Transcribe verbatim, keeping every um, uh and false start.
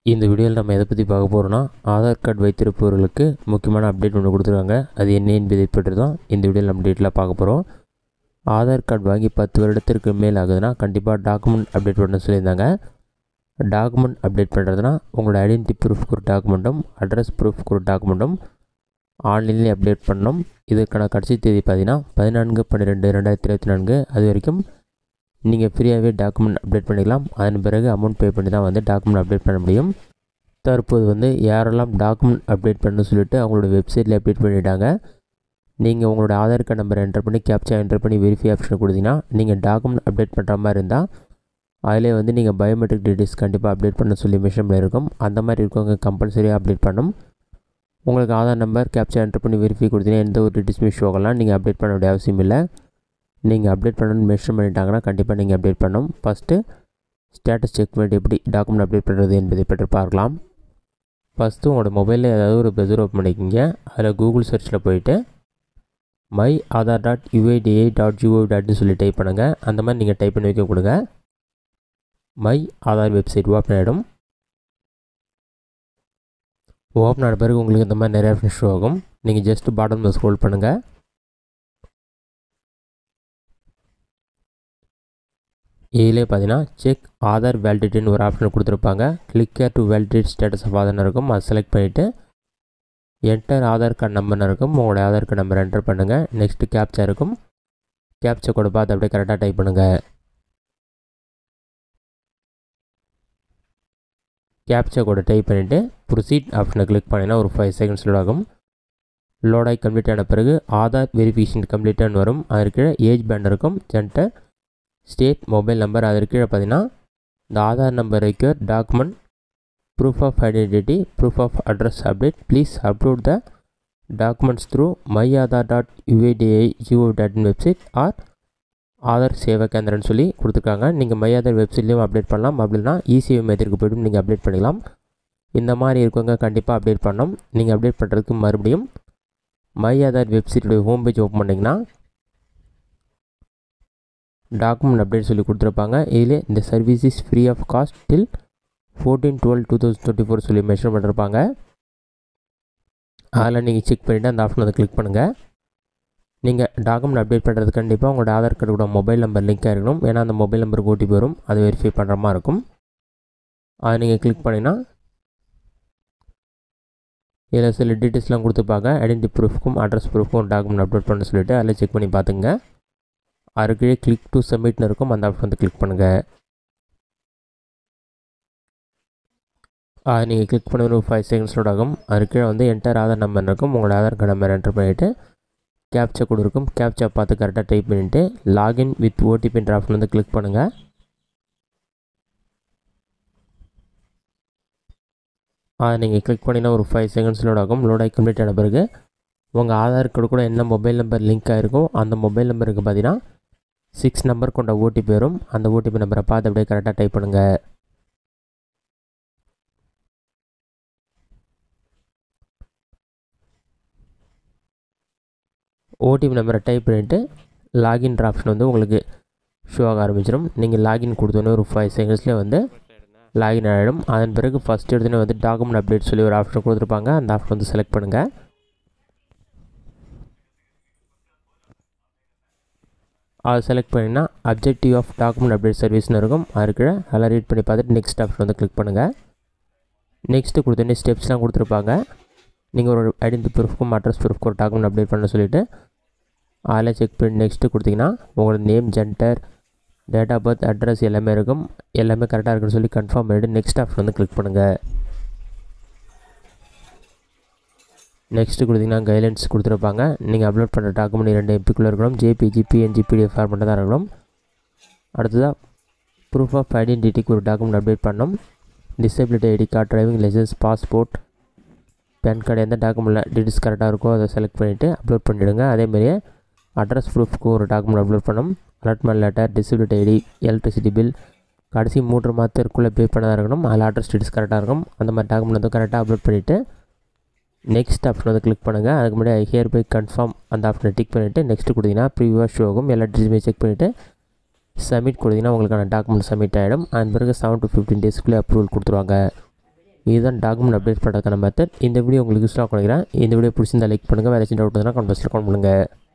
இந்த வீடியோவில் நம்ம எதை பற்றி பார்க்க போகிறோம்னா ஆதார் கார்டு வைத்திருப்பவர்களுக்கு முக்கியமான அப்டேட் ஒன்று கொடுத்துருக்காங்க. அது என்ன என்பதை பற்றி தான் இந்த வீடியோவில் நம்ம டீட்டெயிலாக பார்க்க போகிறோம். ஆதார் கார்டு வாங்கி பத்து வருடத்திற்கு மேல் ஆகுதுன்னா கண்டிப்பாக டாக்குமெண்ட் அப்டேட் பண்ண சொல்லியிருந்தாங்க. டாக்குமெண்ட் அப்டேட் பண்ணுறதுனா உங்களோட ஐடென்டிட்டி ப்ரூஃப்க்கு ஒரு டாக்குமெண்ட்டும் அட்ரஸ் ப்ரூஃப்க்கு ஒரு டாக்குமெண்ட்டும் ஆன்லைன்லேயே அப்டேட் பண்ணணும். இதுக்கான கடைசி தேதி பார்த்தீங்கன்னா பதினான்கு பன்னிரெண்டு ரெண்டாயிரத்தி இருபத்தி நான்கு. அது வரைக்கும் நீங்கள் ஃப்ரீயாகவே டாக்குமெண்ட் அப்டேட் பண்ணிக்கலாம். அதன் பிறகு அமௌண்ட் பே பண்ணி தான் வந்து டாக்குமெண்ட் அப்டேட் பண்ண முடியும். தற்போது வந்து யாரெல்லாம் டாக்குமெண்ட் அப்டேட் பண்ண சொல்லிட்டு அவங்களோட வெப்சைட்டில் அப்டேட் பண்ணிட்டாங்க. நீங்கள் உங்களோட ஆதார் கார்டு நம்பரை என்டர் பண்ணி கேப்சா என்டர் பண்ணி வெரிஃபை ஆப்ஷன் கொடுத்தீங்கன்னா நீங்கள் டாக்குமெண்ட் அப்டேட் பண்ணுற மாதிரி இருந்தால் அதிலே வந்து நீங்கள் பயோமெட்ரிக் டீட்டெயில்ஸ் கண்டிப்பாக அப்டேட் பண்ண சொல்லி மென்ஷன் பண்ணியிருக்கும். அந்த மாதிரி இருக்கவங்க கம்பல்சரியாக அப்டேட் பண்ணணும். உங்களுக்கு ஆதார் நம்பர் கேப்சா என்டர் பண்ணி வெரிஃபை கொடுத்தீங்கன்னா எந்த ஒரு டீட்டெயில்ஸுமே ஷோ ஆகலாம். நீங்கள் அப்டேட் பண்ண வேண்டிய அவசியம் இல்லை. நீங்கள் அப்டேட் பண்ணணும்னு மென்ஷன் பண்ணிட்டாங்கன்னா கண்டிப்பாக நீங்கள் அப்டேட் பண்ணணும். ஃபஸ்ட்டு ஸ்டேட்டஸ் செக் பண்ணிட்டு எப்படி டாக்குமெண்ட் அப்டேட் பண்ணுறது என்பதை பற்றி பார்க்கலாம். ஃபஸ்ட்டு உங்களோட மொபைலில் ஏதாவது ஒரு ப்ரௌசர் ஓப்பன் பண்ணிக்கிங்க. அதில் கூகுள் சர்ச்சில் போயிட்டு my Aadhaar dot UIDAI dot gov டாட்னு சொல்லி டைப் பண்ணுங்கள். அந்த மாதிரி நீங்கள் டைப் பண்ணி வைக்க கொடுங்க. மை ஆதார் வெப்சைட் ஓப்பன் ஆகிடும். ஓப்பன் ஆன பிறகு உங்களுக்கு இந்த மாதிரி நிறையா ஆப்ஷன் ஷோ ஆகும். நீங்கள் ஜஸ்ட் பாட்டமில் ஸ்க்ரோல் பண்ணுங்கள். இதிலே பார்த்தீங்கன்னா செக் ஆதார் வேலிடிட்டின்னு ஒரு ஆப்ஷன் கொடுத்துருப்பாங்க. Click here to validate status of ஆதார்னு இருக்கும். அதை செலக்ட் பண்ணிவிட்டு என்டர் ஆதார் கார்டு நம்பர்னு இருக்கும். உங்களோட ஆதார் கார்டு நம்பர் என்டர் பண்ணுங்கள். நெக்ஸ்ட்டு கேப்சா இருக்கும். கேப்சா கூட பார்த்து அப்படியே கரெக்டாக டைப் பண்ணுங்கள். கேப்சா கூட டைப் பண்ணிவிட்டு ப்ரொசீட் ஆப்ஷனை கிளிக் பண்ணிங்கன்னா ஒரு ஃபைவ் செகண்ட்ஸ் லோட் ஆகும். லோட் ஆகி கம்ப்ளீட் ஆன பிறகு ஆதார் வெரிஃபிகேஷன் கம்ப்ளீட்டானு வரும். அதற்கு ஏஜ் பேண்ட் இருக்கும். Gender state mobile number. அதற்கு கீழே பார்த்தீங்கன்னா இந்த Aadhaar number require document proof of identity proof of address update please upload the documents through my Aadhaar dot UIDAI gov dot in website or Aadhaar Seva கேந்திரன்னு சொல்லி கொடுத்துருக்காங்க. நீங்கள் மை ஆதார் வெப்சைட்லேயும் அப்டேட் பண்ணலாம். அப்படின்னா இசிஐ மையத்திற்கு போய்ட்டு நீங்கள் அப்டேட் பண்ணிக்கலாம். இந்த மாதிரி இருக்கவங்க கண்டிப்பாக அப்டேட் பண்ணணும். நீங்கள் அப்டேட் பண்ணுறதுக்கு மறுபடியும் மை ஆதார் வெப்சைட்டுடைய ஹோம் பேஜ் ஓப்பன் பண்ணிங்கன்னா டாக்குமெண்ட் அப்டேட் சொல்லி கொடுத்துருப்பாங்க. இதில் இந்த service is free of cost till fourteen twelve two thousand twenty four சொல்லி மென்ஷன் பண்ணியிருப்பாங்க. அதில் நீங்கள் செக் பண்ணிவிட்டு அந்த ஆப்ஷன் அதை கிளிக் பண்ணுங்கள். நீங்கள் டாக்குமெண்ட் அப்டேட் பண்ணுறது கண்டிப்பாக உங்களோட ஆதார் கார்டு கூட மொபைல் நம்பர் லிங்காக இருக்கணும். ஏன்னா அந்த மொபைல் நம்பருக்கு ஓடிபி வரும். அதை வெரிஃபை பண்ணுற மாதிரி இருக்கும். அதை நீங்கள் கிளிக் பண்ணிங்கன்னா இதில் சில டீட்டெயில்ஸ்லாம் கொடுத்துருப்பாங்க. ஐடென்டிட்டி ப்ரூஃப்க்கும் அட்ரஸ் ப்ரூஃப்க்கும் டாக்குமெண்ட் அப்டேட் பண்ண சொல்லிவிட்டு அதில் செக் பண்ணி பார்த்துங்க. அதுக்கு கிளிக் டு சப்மிட்னு இருக்கும். அந்த ஆப்ஷன் வந்து கிளிக் பண்ணுங்கள். அதை நீங்கள் கிளிக் பண்ண ஒரு ஃபைவ் செகண்ட்ஸ் லோட் ஆகும். அதுக்கு வந்து என்டர் ஆதார் நம்பர் இருக்கும். உங்களோட ஆதார் கார்டு நம்பர் என்டர் பண்ணிவிட்டு கேப்சா கூட இருக்கும். கேப்சா பார்த்து கரெக்டாக டைப் பண்ணிவிட்டு லாகின் வித் ஓடிபின்ற ஆப்ஷன் வந்து கிளிக் பண்ணுங்கள். அதை நீங்கள் கிளிக் பண்ணிங்கன்னா ஒரு ஃபைவ் செகண்ட்ஸ் லோட் ஆகும். லோட் ஆகி கம்ப்ளீட் ஆன பிறகு உங்கள் ஆதார் கார்டு கூட என்ன மொபைல் நம்பர் லிங்க் ஆகிருக்கோ அந்த மொபைல் நம்பருக்கு பார்த்தீங்கன்னா சிக்ஸ் நம்பர் கொண்ட ஓடிபி வரும். அந்த ஓடிபி நம்பரை பார்த்து அப்படியே கரெக்டாக டைப் பண்ணுங்கள். ஓடிபி நம்பரை டைப் பண்ணிவிட்டு லாகின் ஆப்ஷன் வந்து உங்களுக்கு ஷோ ஆக ஆரம்பிச்சிடும். நீங்கள் லாகின் கொடுத்தோன்னே ஒரு ஃபைவ் செகண்ட்ஸ்லேயே வந்து லாகின் ஆகிடும். அதன் பிறகு ஃபஸ்ட் எடுத்துன்னு வந்து டாக்குமெண்ட் அப்டேட் சொல்லி ஒரு ஆப்ஷன் கொடுத்துருப்பாங்க. அந்த ஆப்ஷன் வந்து செலக்ட் பண்ணுங்கள். அதை செலக்ட் பண்ணிங்கன்னா அப்ஜெக்டிவ் ஆஃப் டாக்குமெண்ட் அப்டேட் சர்வீஸ்னு இருக்கும். அதுக்கு அதில் ரீட் பண்ணி பார்த்துட்டு நெக்ஸ்ட் ஆப்ஷன் வந்து கிளிக் பண்ணுங்கள். நெக்ஸ்ட்டு கொடுத்தோன்னே ஸ்டெப்ஸ்லாம் கொடுத்துருப்பாங்க. நீங்கள் ஒரு ஐடென்டிட்டி ப்ரூஃப்க்கும் அட்ரஸ் ப்ரூஃப்க்கு ஒரு டாக்குமெண்ட் அப்டேட் பண்ண சொல்லிவிட்டு அதில் செக் பண்ணி நெக்ஸ்ட்டு கொடுத்தீங்கன்னா உங்களோட name gender date of birth address எல்லாமே இருக்கும். எல்லாமே கரெக்டாக இருக்குன்னு சொல்லி கன்ஃபார்ம் பண்ணிவிட்டு நெக்ஸ்ட் ஆப்ஷன் வந்து கிளிக் பண்ணுங்கள். நெக்ஸ்ட்டு கொடுத்தீங்கன்னா கைட்லைன்ஸ் கொடுத்துருப்பாங்க. நீங்கள் அப்லோட் பண்ணுற டாக்குமெண்ட் ரெண்டு எம்பிக்குள்ளே இருக்கணும். ஜேபிஜி பிஎன்ஜி பிடிஎஃப் ஃபார்மெட்டாக தான் இருக்கணும். அடுத்ததாக ப்ரூஃப் ஆஃப் ஐடென்டிட்டிக்கு ஒரு டாக்குமெண்ட் அப்டேட் பண்ணணும். Disability ID card driving licence passport PAN card எந்த டாக்குமெண்ட்டில் டீட்டெயில்ஸ் கரெக்டாக இருக்கோ அதை செலக்ட் பண்ணிவிட்டு அப்லோட் பண்ணிவிடுங்க. அதேமாதிரியே அட்ரஸ் ப்ரூஃப்க்கு ஒரு டாக்குமெண்ட் அப்லோட் பண்ணணும். Allotment letter disability ID electricity bill கடைசி மூன்று மாதத்திற்குள்ளே பே பண்ணதாக இருக்கணும். அதில் அட்ரஸ் டீட்டெயில்ஸ் கரெக்டாக இருக்கும். அந்த மாதிரி டாக்குமெண்ட் வந்து கரெக்டாக அப்லோட் பண்ணிவிட்டு நெக்ஸ்ட் ஆப்ஷன் வந்து கிளிக் பண்ணுங்கள். அதுக்கு முன்னாடி ஐ ஹியர் பை கன்ஃபார்ம் அந்த ஆப்ஷனை டிக் பண்ணிவிட்டு நெக்ஸ்ட்டு கொடுத்தீங்கன்னா ப்ரீவியூவாக ஷோ ஆகும். எல்லா டீட்டெயில்ஸுமே செக் பண்ணிவிட்டு சப்மிட் கொடுத்தீங்கன்னா உங்களுக்கான டாக்குமெண்ட் சப்மிட் ஆகிடும். அதன் பிறகு செவன் டு ஃபிஃப்டீன் டேஸ்க்குள்ளே அப்ரூவல் கொடுத்துருவாங்க. இதுதான் டாக்குமெண்ட் அப்டேட் பண்ணுறதுக்கான மெத்தட். இந்த வீடியோ உங்களுக்கு யூஸ்ஃபுல்லாக பண்ணிக்கிறேன். இந்த வீடியோ பிடிச்சிருந்தா லைக் பண்ணுங்கள். வேறு ஏதாச்சும் டவுட் இருந்தால் கமெண்ட் பாக்ஸில் கமெண்ட் பண்ணுங்கள்.